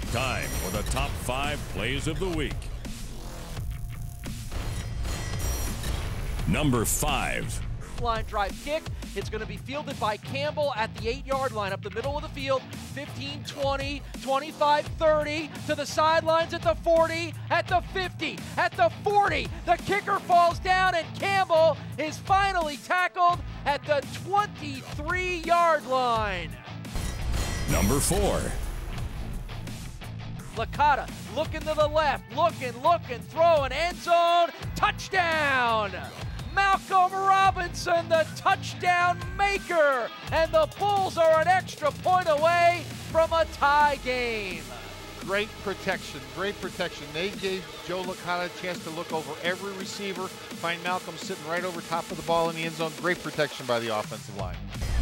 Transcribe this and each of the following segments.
Time for the top 5 plays of the week. Number 5. Line drive kick. It's going to be fielded by Campbell at the 8-yard line, up the middle of the field. 15, 20, 25, 30, to the sidelines at the 40, at the 50, at the 40. The kicker falls down, and Campbell is finally tackled at the 23-yard line. Number 4. Licata looking to the left, looking, throwing, end zone, touchdown! Malcolm Robinson, the touchdown maker, and the Bulls are an extra point away from a tie game. Great protection, great protection. They gave Joe Licata a chance to look over every receiver, find Malcolm sitting right over top of the ball in the end zone. Great protection by the offensive line.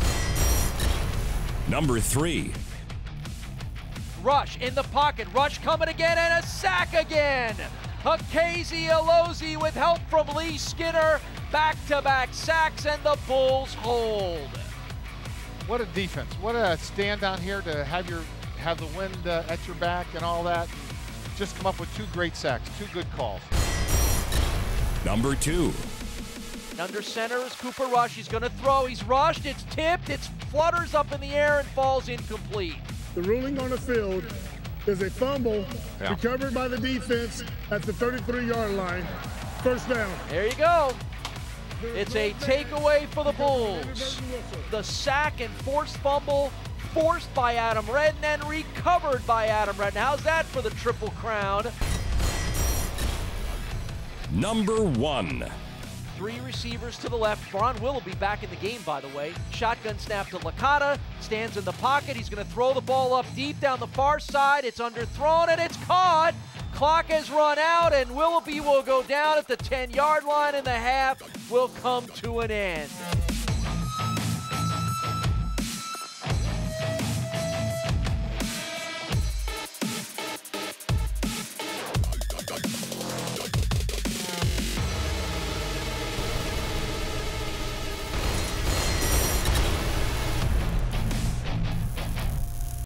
Number 3. Rush in the pocket, Rush coming again, and a sack again. Akazi Alozi with help from Lee Skinner, back-to-back sacks, and the Bulls hold. What a defense! What a stand down here to have the wind at your back and all that. And just come up with 2 great sacks, 2 good calls. Number 2. Under center is Cooper Rush. He's going to throw. He's rushed. It's tipped. It flutters up in the air and falls incomplete. The ruling on the field is a fumble recovered by the defense at the 33-yard line. First down. There you go. It's a takeaway for the Bulls. The sack and forced fumble forced by Adam Redden and recovered by Adam Redden. How's that for the Triple Crown? Number 1. 3 receivers to the left. Braun Willoughby back in the game, by the way. Shotgun snap to Licata. Stands in the pocket. He's going to throw the ball up deep down the far side. It's underthrown and it's caught. Clock has run out, and Willoughby will go down at the 10-yard line, and the half will come to an end.